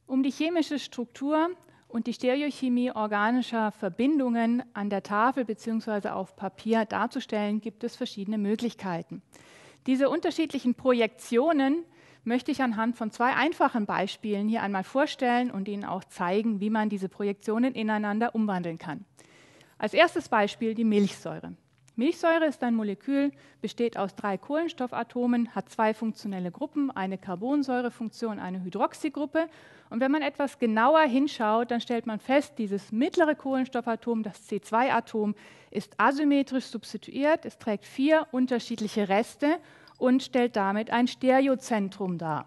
Um die chemische Struktur und die Stereochemie organischer Verbindungen an der Tafel bzw. auf Papier darzustellen, gibt es verschiedene Möglichkeiten. Diese unterschiedlichen Projektionen möchte ich anhand von zwei einfachen Beispielen hier einmal vorstellen und Ihnen auch zeigen, wie man diese Projektionen ineinander umwandeln kann. Als erstes Beispiel die Milchsäure. Milchsäure ist ein Molekül, besteht aus 3 Kohlenstoffatomen, hat 2 funktionelle Gruppen, eine Carbonsäurefunktion, eine Hydroxygruppe. Und wenn man etwas genauer hinschaut, dann stellt man fest, dieses mittlere Kohlenstoffatom, das C2-Atom, ist asymmetrisch substituiert. Es trägt 4 unterschiedliche Reste und stellt damit ein Stereozentrum dar.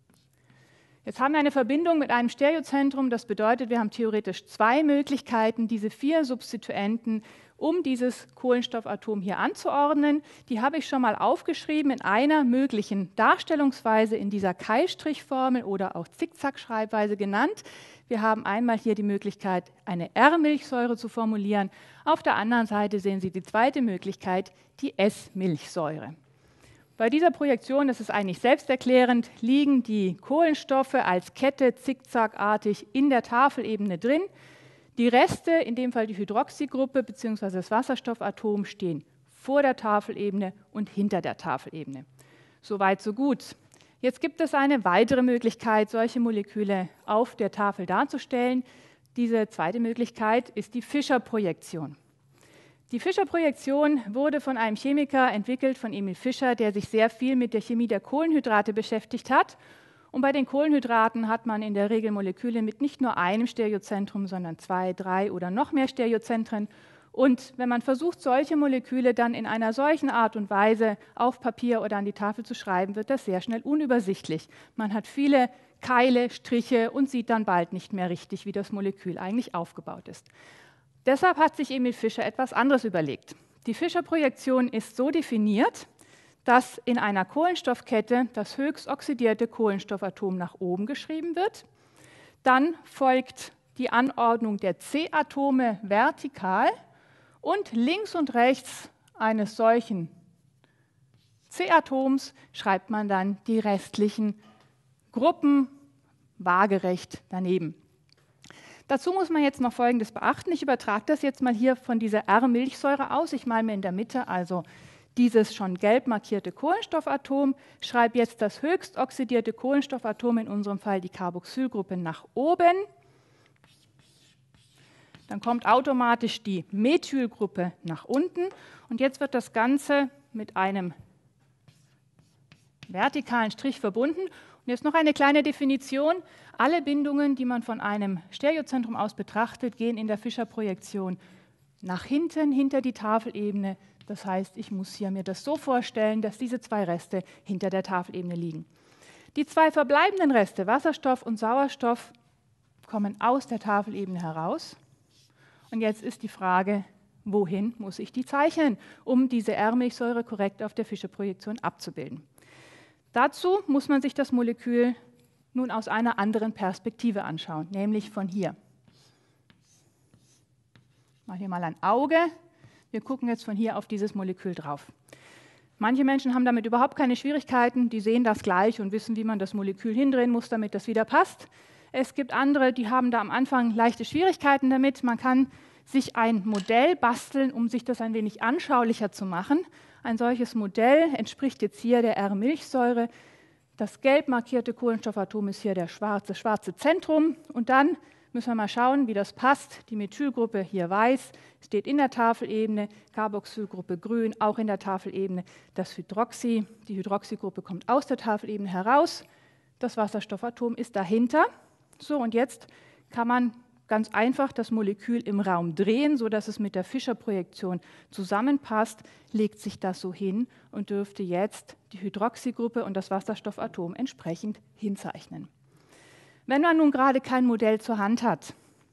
Jetzt haben wir eine Verbindung mit einem Stereozentrum, das bedeutet, wir haben theoretisch 2 Möglichkeiten, diese 4 Substituenten um dieses Kohlenstoffatom hier anzuordnen. Die habe ich schon mal aufgeschrieben in einer möglichen Darstellungsweise in dieser Keilstrichformel oder auch Zickzackschreibweise genannt. Wir haben einmal hier die Möglichkeit, eine R-Milchsäure zu formulieren. Auf der anderen Seite sehen Sie die zweite Möglichkeit, die S-Milchsäure. Bei dieser Projektion, das ist eigentlich selbsterklärend, liegen die Kohlenstoffe als Kette zickzackartig in der Tafelebene drin. Die Reste, in dem Fall die Hydroxygruppe bzw. das Wasserstoffatom, stehen vor der Tafelebene und hinter der Tafelebene. Soweit, so gut. Jetzt gibt es eine weitere Möglichkeit, solche Moleküle auf der Tafel darzustellen. Diese zweite Möglichkeit ist die Fischer-Projektion. Die Fischer-Projektion wurde von einem Chemiker entwickelt, von Emil Fischer, der sich sehr viel mit der Chemie der Kohlenhydrate beschäftigt hat. Und bei den Kohlenhydraten hat man in der Regel Moleküle mit nicht nur einem Stereozentrum, sondern 2, 3 oder noch mehr Stereozentren. Und wenn man versucht, solche Moleküle dann in einer solchen Art und Weise auf Papier oder an die Tafel zu schreiben, wird das sehr schnell unübersichtlich. Man hat viele Keile, Striche und sieht dann bald nicht mehr richtig, wie das Molekül eigentlich aufgebaut ist. Deshalb hat sich Emil Fischer etwas anderes überlegt. Die Fischer-Projektion ist so definiert, dass in einer Kohlenstoffkette das höchst oxidierte Kohlenstoffatom nach oben geschrieben wird. Dann folgt die Anordnung der C-Atome vertikal und links und rechts eines solchen C-Atoms schreibt man dann die restlichen Gruppen waagerecht daneben. Dazu muss man jetzt noch Folgendes beachten. Ich übertrage das jetzt mal hier von dieser R-Milchsäure aus. Ich male mir in der Mitte also dieses schon gelb markierte Kohlenstoffatom, schreibe jetzt das höchst oxidierte Kohlenstoffatom, in unserem Fall die Carboxylgruppe, nach oben. Dann kommt automatisch die Methylgruppe nach unten. Und jetzt wird das Ganze mit einem vertikalen Strich verbunden. Und jetzt noch eine kleine Definition. Alle Bindungen, die man von einem Stereozentrum aus betrachtet, gehen in der Fischer-Projektion nach hinten, hinter die Tafelebene. Das heißt, ich muss hier mir das so vorstellen, dass diese 2 Reste hinter der Tafelebene liegen. Die 2 verbleibenden Reste, Wasserstoff und Sauerstoff, kommen aus der Tafelebene heraus. Und jetzt ist die Frage, wohin muss ich die zeichnen, um diese R-Milchsäure korrekt auf der Fischer-Projektion abzubilden. Dazu muss man sich das Molekül nun aus einer anderen Perspektive anschauen, nämlich von hier. Ich mache hier mal ein Auge. Wir gucken jetzt von hier auf dieses Molekül drauf. Manche Menschen haben damit überhaupt keine Schwierigkeiten, die sehen das gleich und wissen, wie man das Molekül hindrehen muss, damit das wieder passt. Es gibt andere, die haben da am Anfang leichte Schwierigkeiten damit. Man kann sich ein Modell basteln, um sich das ein wenig anschaulicher zu machen. Ein solches Modell entspricht jetzt hier der R-Milchsäure. Das gelb markierte Kohlenstoffatom ist hier das schwarze Zentrum. Und dann müssen wir mal schauen, wie das passt. Die Methylgruppe hier weiß, steht in der Tafelebene, Carboxylgruppe grün, auch in der Tafelebene. Die Hydroxygruppe kommt aus der Tafelebene heraus. Das Wasserstoffatom ist dahinter. So, und jetzt kann man ganz einfach das Molekül im Raum drehen, sodass es mit der Fischer-Projektion zusammenpasst, legt sich das so hin und dürfte jetzt die Hydroxygruppe und das Wasserstoffatom entsprechend hinzeichnen. Wenn man nun gerade kein Modell zur Hand hat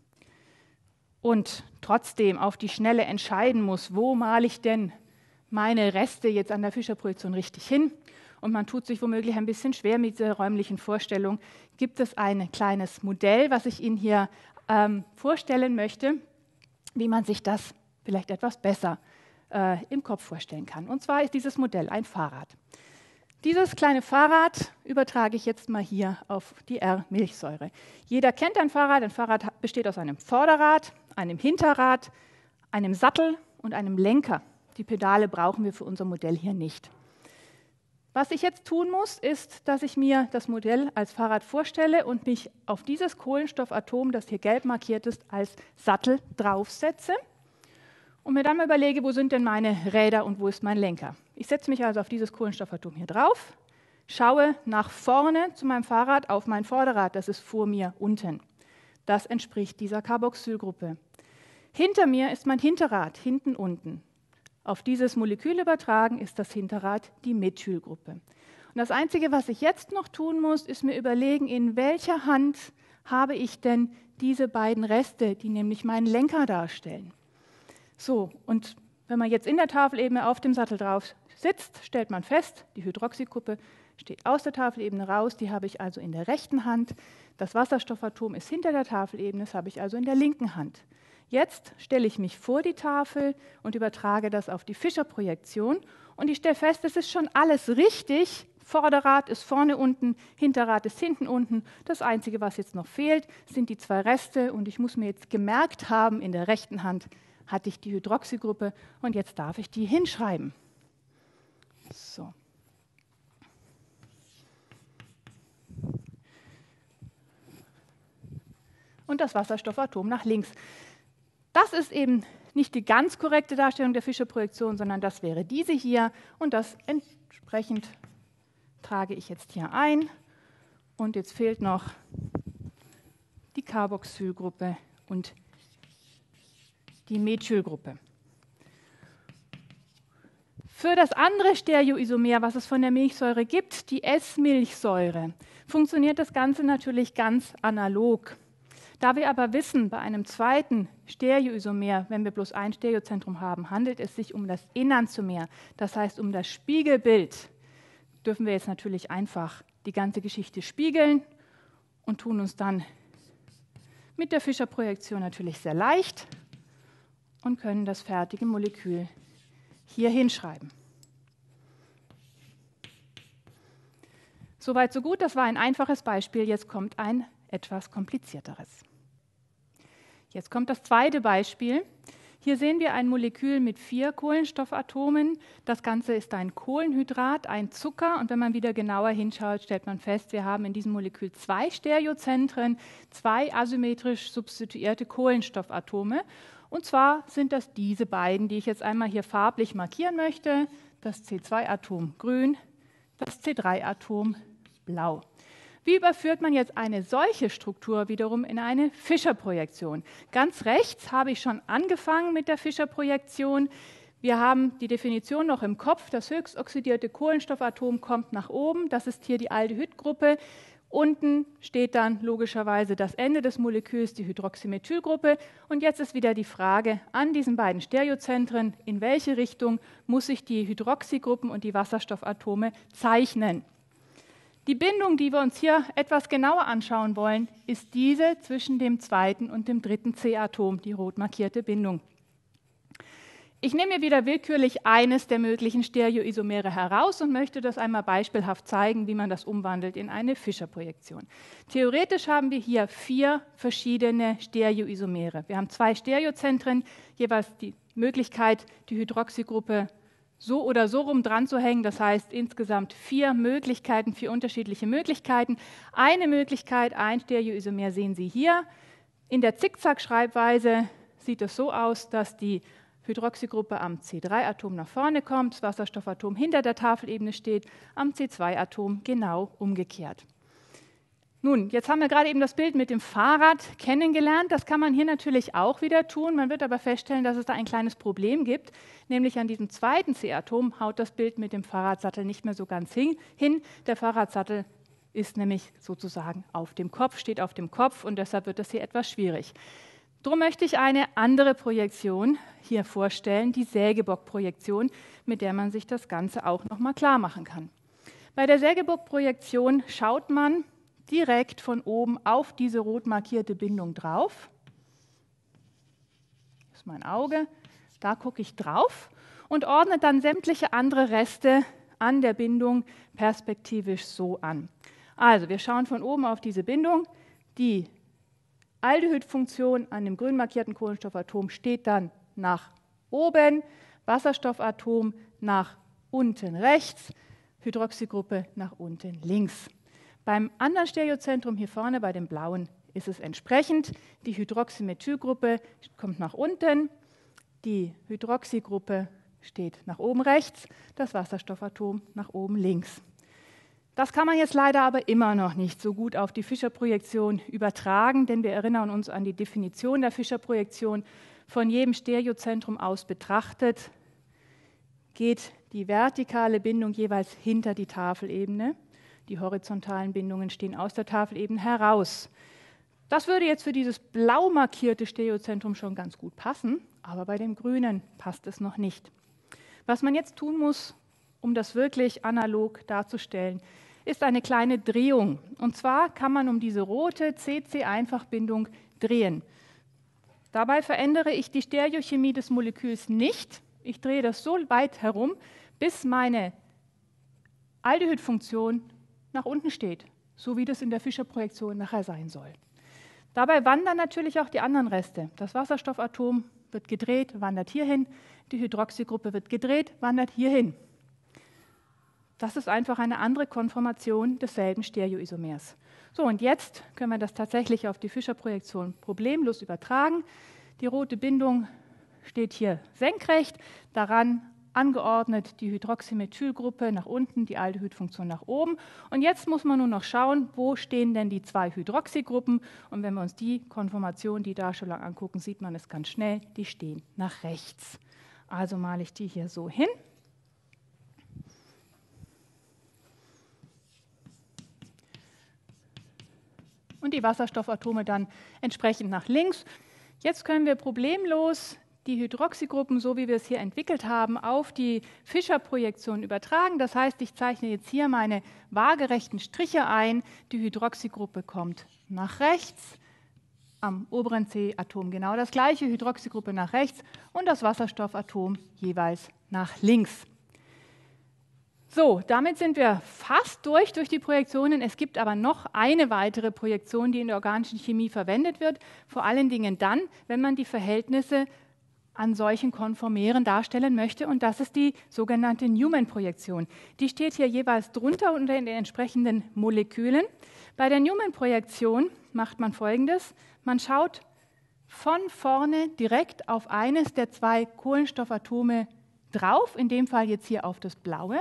und trotzdem auf die Schnelle entscheiden muss, wo male ich denn meine Reste jetzt an der Fischer-Projektion richtig hin, und man tut sich womöglich ein bisschen schwer mit dieser räumlichen Vorstellung, gibt es ein kleines Modell, was ich Ihnen hier vorstellen möchte, wie man sich das vielleicht etwas besser im Kopf vorstellen kann. Und zwar ist dieses Modell ein Fahrrad. Dieses kleine Fahrrad übertrage ich jetzt mal hier auf die R-Milchsäure. Jeder kennt ein Fahrrad. Ein Fahrrad besteht aus einem Vorderrad, einem Hinterrad, einem Sattel und einem Lenker. Die Pedale brauchen wir für unser Modell hier nicht. Was ich jetzt tun muss, ist, dass ich mir das Modell als Fahrrad vorstelle und mich auf dieses Kohlenstoffatom, das hier gelb markiert ist, als Sattel draufsetze und mir dann mal überlege, wo sind denn meine Räder und wo ist mein Lenker. Ich setze mich also auf dieses Kohlenstoffatom hier drauf, schaue nach vorne zu meinem Fahrrad auf mein Vorderrad, das ist vor mir unten. Das entspricht dieser Carboxylgruppe. Hinter mir ist mein Hinterrad, hinten unten. Auf dieses Molekül übertragen ist das Hinterrad die Methylgruppe. Und das Einzige, was ich jetzt noch tun muss, ist mir überlegen, in welcher Hand habe ich denn diese beiden Reste, die nämlich meinen Lenker darstellen. So, und wenn man jetzt in der Tafelebene auf dem Sattel drauf sitzt, stellt man fest, die Hydroxygruppe steht aus der Tafelebene raus, die habe ich also in der rechten Hand. Das Wasserstoffatom ist hinter der Tafelebene, das habe ich also in der linken Hand. Jetzt stelle ich mich vor die Tafel und übertrage das auf die Fischer-Projektion und ich stelle fest, es ist schon alles richtig. Vorderrad ist vorne unten, Hinterrad ist hinten unten. Das Einzige, was jetzt noch fehlt, sind die zwei Reste und ich muss mir jetzt gemerkt haben, in der rechten Hand hatte ich die Hydroxygruppe und jetzt darf ich die hinschreiben. So. Und das Wasserstoffatom nach links. Das ist eben nicht die ganz korrekte Darstellung der Fischer-Projektion, sondern das wäre diese hier und das entsprechend trage ich jetzt hier ein und jetzt fehlt noch die Carboxylgruppe und die Methylgruppe. Für das andere Stereoisomer, was es von der Milchsäure gibt, die S-Milchsäure, funktioniert das Ganze natürlich ganz analog. Da wir aber wissen, bei einem zweiten Stereoisomer, wenn wir bloß ein Stereozentrum haben, handelt es sich um das Enantiomer, das heißt um das Spiegelbild, dürfen wir jetzt natürlich einfach die ganze Geschichte spiegeln und tun uns dann mit der Fischer-Projektion natürlich sehr leicht und können das fertige Molekül hier hinschreiben. Soweit, so gut. Das war ein einfaches Beispiel. Jetzt kommt ein etwas komplizierteres. Jetzt kommt das zweite Beispiel. Hier sehen wir ein Molekül mit 4 Kohlenstoffatomen. Das Ganze ist ein Kohlenhydrat, ein Zucker. Und wenn man wieder genauer hinschaut, stellt man fest, wir haben in diesem Molekül 2 Stereozentren, 2 asymmetrisch substituierte Kohlenstoffatome. Und zwar sind das diese beiden, die ich jetzt einmal hier farblich markieren möchte. Das C2-Atom grün, das C3-Atom blau. Wie überführt man jetzt eine solche Struktur wiederum in eine Fischer-Projektion? Ganz rechts habe ich schon angefangen mit der Fischer-Projektion. Wir haben die Definition noch im Kopf. Das höchst oxidierte Kohlenstoffatom kommt nach oben. Das ist hier die Aldehydgruppe. Unten steht dann logischerweise das Ende des Moleküls, die Hydroxymethylgruppe. Und jetzt ist wieder die Frage an diesen beiden Stereozentren, in welche Richtung muss ich die Hydroxygruppen und die Wasserstoffatome zeichnen. Die Bindung, die wir uns hier etwas genauer anschauen wollen, ist diese zwischen dem zweiten und dem dritten C-Atom, die rot markierte Bindung. Ich nehme mir wieder willkürlich eines der möglichen Stereoisomere heraus und möchte das einmal beispielhaft zeigen, wie man das umwandelt in eine Fischer-Projektion. Theoretisch haben wir hier 4 verschiedene Stereoisomere. Wir haben 2 Stereozentren, jeweils die Möglichkeit, die Hydroxygruppe so oder so rum dran zu hängen. Das heißt insgesamt 4 Möglichkeiten, 4 unterschiedliche Möglichkeiten. Eine Möglichkeit, ein Stereoisomer sehen Sie hier. In der Zickzack-Schreibweise sieht es so aus, dass die Hydroxygruppe am C3-Atom nach vorne kommt, das Wasserstoffatom hinter der Tafelebene steht, am C2-Atom genau umgekehrt. Nun, jetzt haben wir gerade eben das Bild mit dem Fahrrad kennengelernt. Das kann man hier natürlich auch wieder tun. Man wird aber feststellen, dass es da ein kleines Problem gibt, nämlich an diesem zweiten C-Atom haut das Bild mit dem Fahrradsattel nicht mehr so ganz hin. Der Fahrradsattel ist nämlich sozusagen auf dem Kopf, steht auf dem Kopf und deshalb wird das hier etwas schwierig. Darum möchte ich eine andere Projektion hier vorstellen, die Sägebock-Projektion, mit der man sich das Ganze auch noch mal klar machen kann. Bei der Sägebock-Projektion schaut man direkt von oben auf diese rot markierte Bindung drauf. Das ist mein Auge, da gucke ich drauf und ordne dann sämtliche andere Reste an der Bindung perspektivisch so an. Also wir schauen von oben auf diese Bindung. Die Aldehydfunktion an dem grün markierten Kohlenstoffatom steht dann nach oben, Wasserstoffatom nach unten rechts, Hydroxygruppe nach unten links. Beim anderen Stereozentrum hier vorne, bei dem blauen, ist es entsprechend. Die Hydroxymethylgruppe kommt nach unten, die Hydroxygruppe steht nach oben rechts, das Wasserstoffatom nach oben links. Das kann man jetzt leider aber immer noch nicht so gut auf die Fischer-Projektion übertragen, denn wir erinnern uns an die Definition der Fischer-Projektion. Von jedem Stereozentrum aus betrachtet geht die vertikale Bindung jeweils hinter die Tafelebene. Die horizontalen Bindungen stehen aus der Tafelebene heraus. Das würde jetzt für dieses blau markierte Stereozentrum schon ganz gut passen, aber bei dem grünen passt es noch nicht. Was man jetzt tun muss, um das wirklich analog darzustellen, ist eine kleine Drehung. Und zwar kann man um diese rote CC-Einfachbindung drehen. Dabei verändere ich die Stereochemie des Moleküls nicht. Ich drehe das so weit herum, bis meine Aldehydfunktion nach unten steht, so wie das in der Fischer-Projektion nachher sein soll. Dabei wandern natürlich auch die anderen Reste. Das Wasserstoffatom wird gedreht, wandert hierhin. Die Hydroxygruppe wird gedreht, wandert hierhin. Das ist einfach eine andere Konformation desselben Stereoisomers. So, und jetzt können wir das tatsächlich auf die Fischer-Projektion problemlos übertragen. Die rote Bindung steht hier senkrecht, daran angeordnet die Hydroxymethylgruppe nach unten, die Aldehydfunktion nach oben. Und jetzt muss man nur noch schauen, wo stehen denn die zwei Hydroxygruppen. Und wenn wir uns die Konformation, die Darstellung angucken, sieht man es ganz schnell, die stehen nach rechts. Also male ich die hier so hin. Und die Wasserstoffatome dann entsprechend nach links. Jetzt können wir problemlos die Hydroxygruppen, so wie wir es hier entwickelt haben, auf die Fischer-Projektion übertragen. Das heißt, ich zeichne jetzt hier meine waagerechten Striche ein. Die Hydroxygruppe kommt nach rechts, am oberen C-Atom genau das gleiche, Hydroxygruppe nach rechts und das Wasserstoffatom jeweils nach links. So, damit sind wir fast durch die Projektionen. Es gibt aber noch eine weitere Projektion, die in der organischen Chemie verwendet wird, vor allen Dingen dann, wenn man die Verhältnisse an solchen Konformeren darstellen möchte, und das ist die sogenannte Newman-Projektion. Die steht hier jeweils drunter unter den entsprechenden Molekülen. Bei der Newman-Projektion macht man Folgendes: Man schaut von vorne direkt auf eines der zwei Kohlenstoffatome drauf, in dem Fall jetzt hier auf das blaue.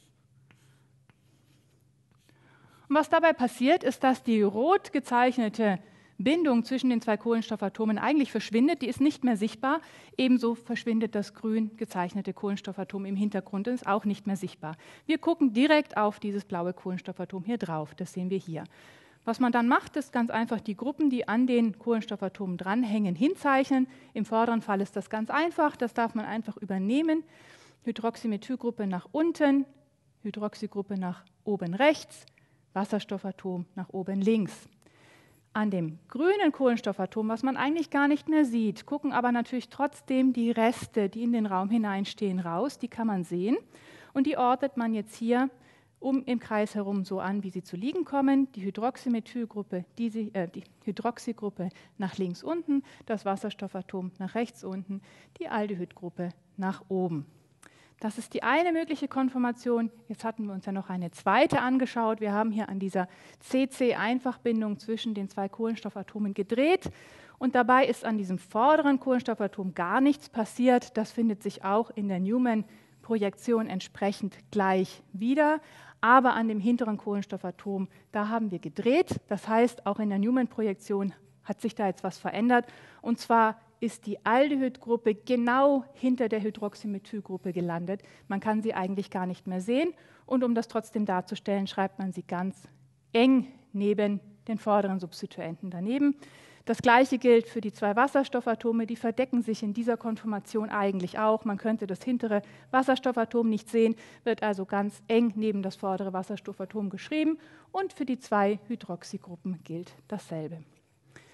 Und was dabei passiert, ist, dass die rot gezeichnete Bindung zwischen den zwei Kohlenstoffatomen eigentlich verschwindet, die ist nicht mehr sichtbar. Ebenso verschwindet das grün gezeichnete Kohlenstoffatom im Hintergrund und ist auch nicht mehr sichtbar. Wir gucken direkt auf dieses blaue Kohlenstoffatom hier drauf, das sehen wir hier. Was man dann macht, ist ganz einfach die Gruppen, die an den Kohlenstoffatomen dranhängen, hinzeichnen. Im vorderen Fall ist das ganz einfach, das darf man einfach übernehmen. Hydroxymethylgruppe nach unten, Hydroxygruppe nach oben rechts, Wasserstoffatom nach oben links. An dem grünen Kohlenstoffatom, was man eigentlich gar nicht mehr sieht, gucken aber natürlich trotzdem die Reste, die in den Raum hineinstehen, raus. Die kann man sehen und die ordnet man jetzt hier im Kreis herum so an, wie sie zu liegen kommen. Die Hydroxymethylgruppe, die Hydroxygruppe nach links unten, das Wasserstoffatom nach rechts unten, die Aldehydgruppe nach oben. Das ist die eine mögliche Konformation. Jetzt hatten wir uns ja noch eine zweite angeschaut. Wir haben hier an dieser CC-Einfachbindung zwischen den zwei Kohlenstoffatomen gedreht. Und dabei ist an diesem vorderen Kohlenstoffatom gar nichts passiert. Das findet sich auch in der Newman-Projektion entsprechend gleich wieder. Aber an dem hinteren Kohlenstoffatom, da haben wir gedreht. Das heißt, auch in der Newman-Projektion hat sich da jetzt was verändert. Und zwar ist die Aldehydgruppe genau hinter der Hydroxymethylgruppe gelandet. Man kann sie eigentlich gar nicht mehr sehen. Und um das trotzdem darzustellen, schreibt man sie ganz eng neben den vorderen Substituenten daneben. Das Gleiche gilt für die zwei Wasserstoffatome. Die verdecken sich in dieser Konformation eigentlich auch. Man könnte das hintere Wasserstoffatom nicht sehen, wird also ganz eng neben das vordere Wasserstoffatom geschrieben. Und für die zwei Hydroxygruppen gilt dasselbe.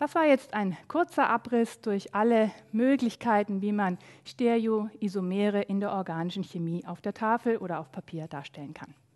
Das war jetzt ein kurzer Abriss durch alle Möglichkeiten, wie man Stereoisomere in der organischen Chemie auf der Tafel oder auf Papier darstellen kann.